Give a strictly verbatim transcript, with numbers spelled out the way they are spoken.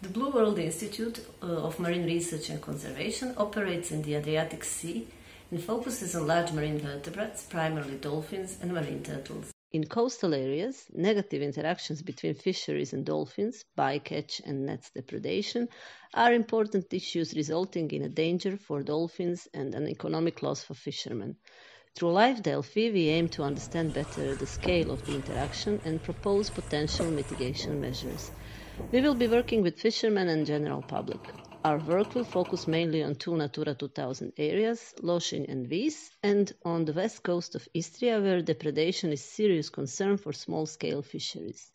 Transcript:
The Blue World Institute uh, of Marine Research and Conservation operates in the Adriatic Sea and focuses on large marine vertebrates, primarily dolphins and marine turtles. In coastal areas, negative interactions between fisheries and dolphins, bycatch and nets depredation, are important issues resulting in a danger for dolphins and an economic loss for fishermen. Through Life Delphi, we aim to understand better the scale of the interaction and propose potential mitigation measures. We will be working with fishermen and general public. Our work will focus mainly on two Natura two thousand areas, Lošinj and Vis, and on the west coast of Istria, where depredation is a serious concern for small-scale fisheries.